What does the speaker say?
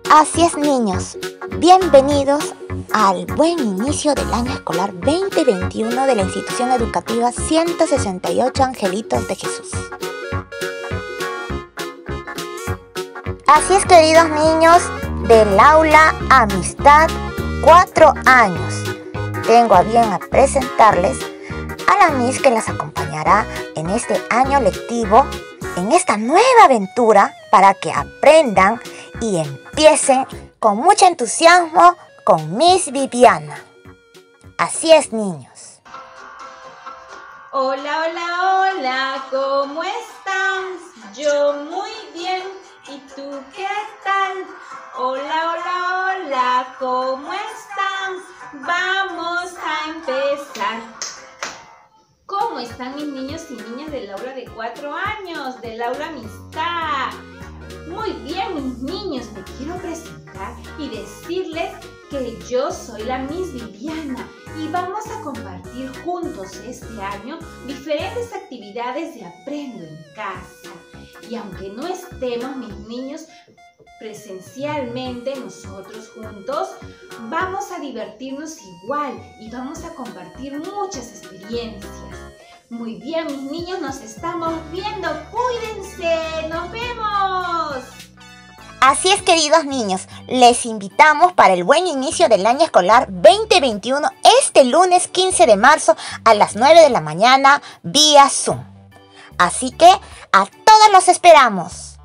Así es, niños, bienvenidos al buen inicio del año escolar 2021 de la institución educativa 168 Angelitos de Jesús. Así es, queridos niños del aula Amistad 4 años, tengo a bien a presentarles a la Miss que las acompañará en este año lectivo, en esta nueva aventura para que aprendan y empiecen con mucho entusiasmo con Miss Viviana. Así es, niños. Hola, hola, hola, ¿cómo estás? Yo muy bien, ¿y tú qué tal? Hola, hola, hola, ¿cómo estás? Vamos a empezar. ¿Cómo están mis niños y niñas del aula de 4 años, del aula Amistad? Muy bien, mis niños, me quiero presentar y decirles que yo soy la Miss Viviana y vamos a compartir juntos este año diferentes actividades de Aprendo en Casa. Y aunque no estemos, mis niños, presencialmente nosotros juntos, vamos a divertirnos igual y vamos a compartir muchas experiencias. Muy bien, mis niños, nos estamos viendo. Cuídense, nos vemos. Así es, queridos niños, les invitamos para el buen inicio del año escolar 2021 este lunes 15 de marzo a las 9 de la mañana vía Zoom. Así que a todos los esperamos.